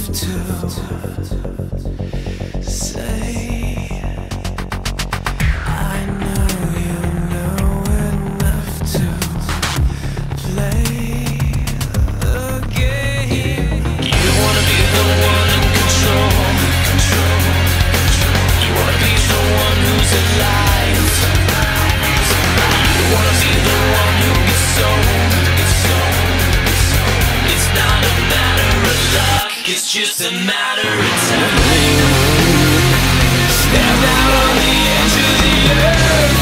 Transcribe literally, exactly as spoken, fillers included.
to say I know you know enough to play the game. You wanna be the one in control, control, control. You wanna be the one who's alive. You wanna be the one who gets sold, gets sold, gets sold. It's not a matter of luck, it's just a matter of time. Stand out on the edge of the earth.